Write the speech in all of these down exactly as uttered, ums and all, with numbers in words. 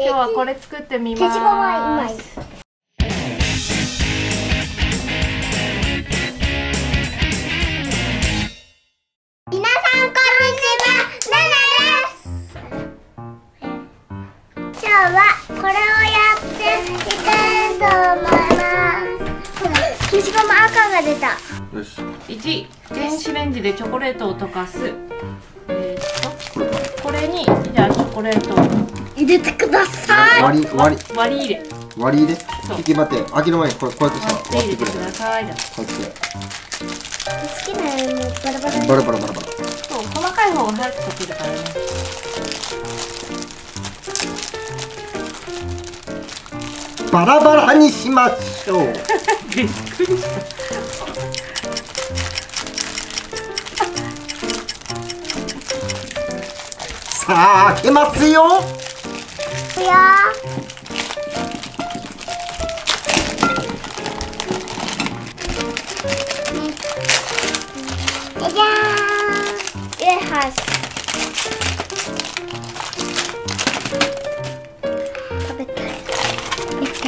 今日はこれ作ってみます。 消しゴムはうまい。皆さんこんにちは、ナナです。今日はこれをやっていきたいと思います。消しゴム赤が出た。 よし。 いち、電子レンジでチョコレートを溶かす。えー、っとこれにじゃあチョコレートを入れてください。 割り割り割り入れ。 割り入れ。キキ待って、開ける前にこれこうやってさ割って入れてください。じゃこうやって好きなようにバラバラ。 バラバラバラバラ。 そう細かい方が早く溶けるからね。 バラバラにしましょう。 びっくりした。 さあ開けますよ。 いくよ。じゃじゃーん。入れます。食べたい。見て。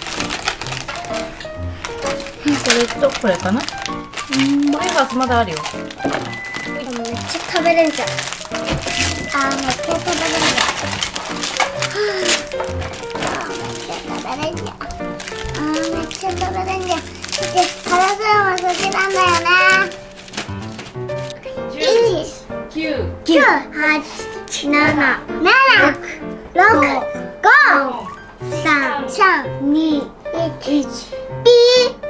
それとこれかな。うん。ワイハースまだあるよ。 めっちゃ食べれんじゃん。あー、めっちゃ食べれんじゃん。あー、めっちゃ食べれんじゃん。あー、めっちゃ食べれんじゃん。で、辛そうも好きなんだよね。 十、九、 九、八、七、七、六、五、三、三、二、一、ピー、ピ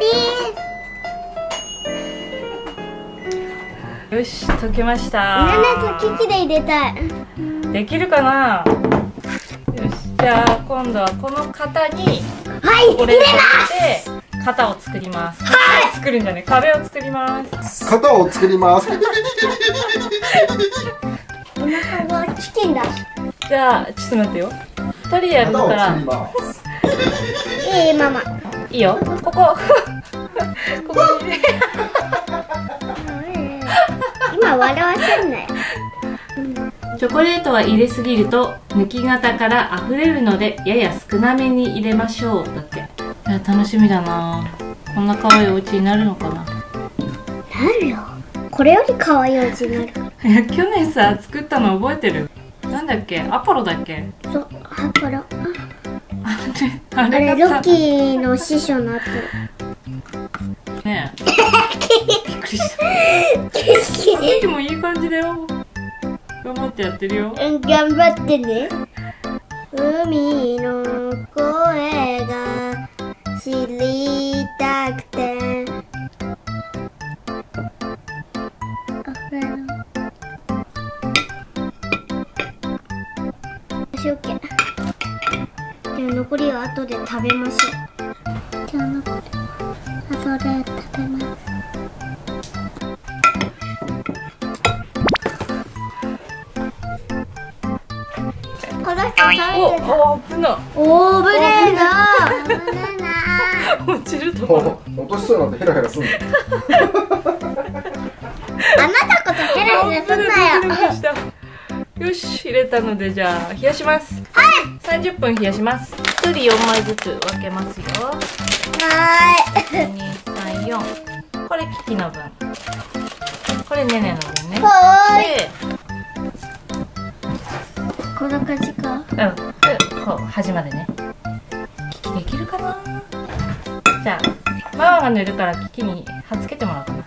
ー。 よし、溶けました。 ナナとキキで入れたい。 できるかな。よし、じゃあ今度はこの型にはい、 これを入れま入れて型を作ります。型を作るんじゃね、壁を作ります。 型を作ります。 お腹がチキンだ。 じゃあちょっと待ってよ。ふたりでやる型をから作ります。 いいママ。 いいよ。ここここにね。 今笑わせんなよ。 チョコレートは入れすぎると抜き型から溢れるのでやや少なめに入れましょう。だって。いや楽しみだな。こんな可愛いお家になるのかな。 なるよ。これより可愛いお家になる。 いや去年さ作ったの覚えてる？なんだっけ？アポロだっけ？ そう、アポロ。 あれああれれがさロッキーの師匠のアポねえ。びっくりした。 ロ。 でもいい感じだよ。頑張ってやってるよ。 頑張ってね。海の声が知りたくて。よし、オッケー。じゃあ残りは後で食べましょう。じゃあ残りは後で食べます。この人食べてた。 お、お、危な。 おー、ぶれーなー。ぶれーなー。 落ちるところ。 落としそうになってヘラヘラすんの。 あなたこそヘラヘラすんなよ。 よし、入れたのでじゃあ冷やします。はい。さんじゅっぷん冷やします。ひとりよんまいずつ分けますよ。 はーい。 に、さん、よん。これキキの分。これネネの分ね。 はーい。 で、 こんな感じか。 うん。で、こう端までね。キキできるかな。じゃあママが塗るからキキに貼っつけてもらおうか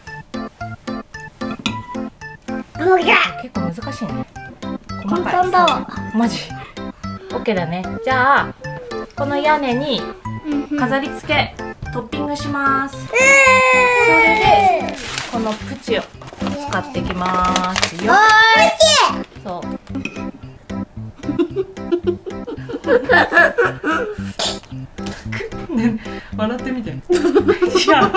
な。 もうや。 結構難しいね。 簡単だわ。 マジ。オッケーだね。じゃあこの屋根に飾り付けトッピングします。それでこのプチを使ってきますよ。そう。ね、笑ってみて。いや。や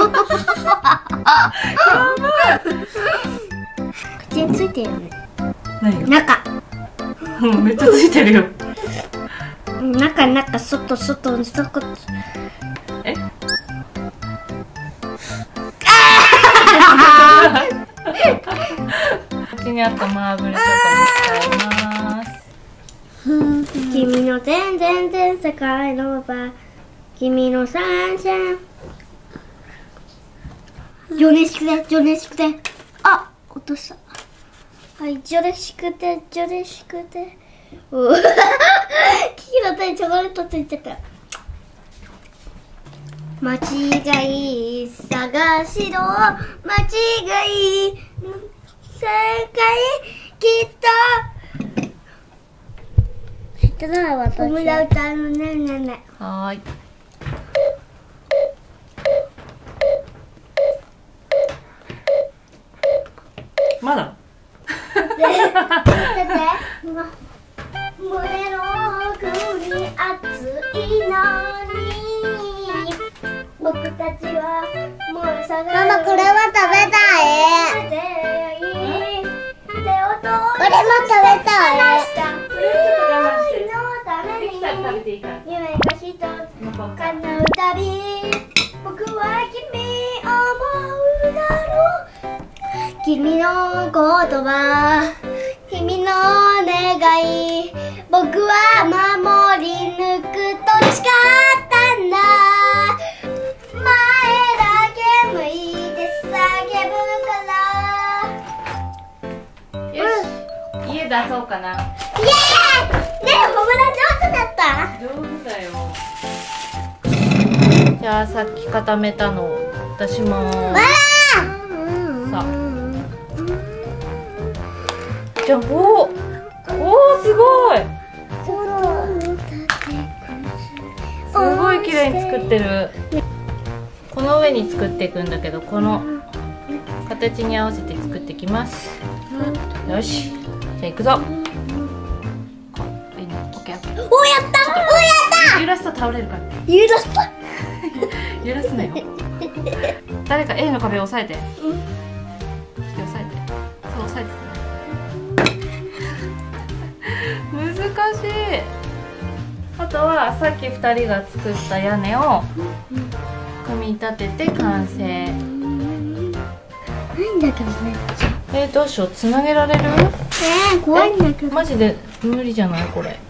ばい。 口についてるよね。 何？ 中。 うん、めっちゃついてるよ。 中中外外外。 え？こっちにあったマーブルチョコに使います。 君の全然全世界の場、君の参戦。よろしくて、よろしくて。あ、落とした。はい、よろしくて、よろしくて。おぉ、キキの手にチョコレートついてた。間違い探しろ、間違い世界きっと。知ってない私。小村歌のねねね。 はーい。まだ。 で、で、胸の奥に熱いのに、僕たちはもう探す。ママこれも食べたい。これも食べたい。 食べていいから。 夢が一つ叶うたび、僕は君思うだろう。君の言葉、君の願い、僕は守り抜くと誓ったんだ。前だけ向いて叫ぶから。 よし、家出そうかな。 イエーイ。ねえ、ホムラ上手だった。 上手だよ。じゃあさっき固めたのを出します。さあ、じゃあ、おお、おお、すごい。すごい綺麗に作ってる。この上に作っていくんだけど、この形に合わせて作っていきます。よし、じゃあ行くぞ。 お、やったお、やった揺らすと倒れるから。 揺らした。 揺らすなよ。誰か A の壁を押さえて。うん。押さえて。そう、押さえて。難しい。あとはさっきふたりが作った屋根を組み立てて完成。ないんだけどね。 えー、どうしよう、つなげられる？ えー、怖いんだけど。 マジで無理じゃないこれ。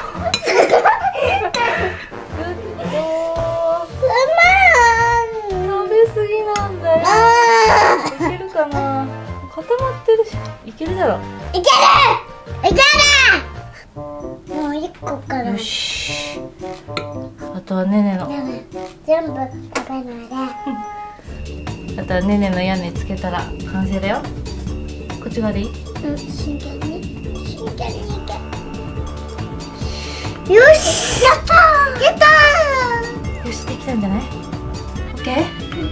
食べ過ぎなんだよ。いけるかな。固まってるし、いけるだろ。 いける。いける。もう一個から。 よし。あとはねねの。 全部食べないで。 あとはねねの屋根つけたら完成だよ。こっち側でいい？ うん、真剣に。真剣にいけ。よし。やったー。やったー。よし、できたんじゃない？オッケー。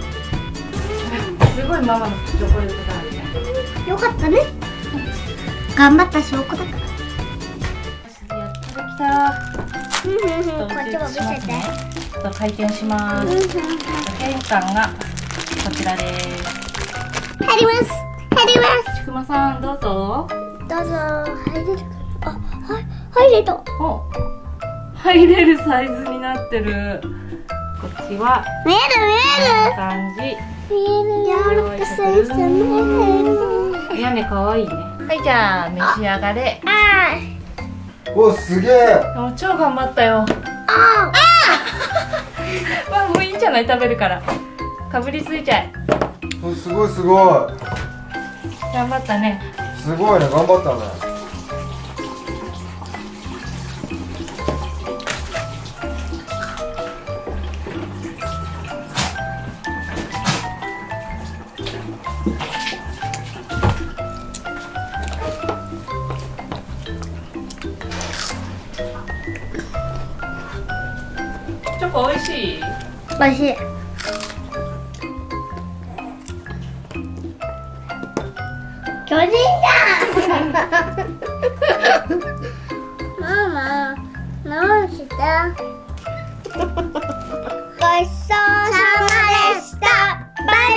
すごいママのチョコレートがあるね。 よかったね。頑張った証拠だから。 やっとできた。 こっちも見せて。 ちょっと回転します。玄関がこちらです。 入ります。入ります。 ちくまさんどうぞ。 どうぞ。入れるかな。あ、はい、入れた。 お、入れるサイズになってる。こっちは見える見える。 感じ。 見える。柔らかサイズ見える。 屋根可愛いね。はい、じゃあ召し上がれ。 あー。お、すげえ。 もう超頑張ったよ。 ああ。 まあもういいんじゃない、食べるから。かぶりついちゃえ。 お、すごいすごい。 頑張ったね。 すごいね、頑張ったね。 チョコ美味しい？ 美味しい。巨人だ。ママ、直して。ごちそうさまでした。バイ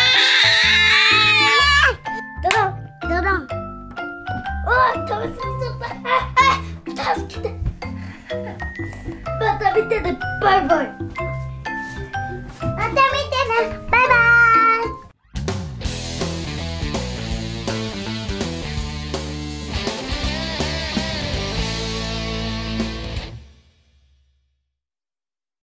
バーイ。ドドン、ドドン。おー、食べ過ぎちゃった。あ、あ、助けて。また見てね、バイバイ。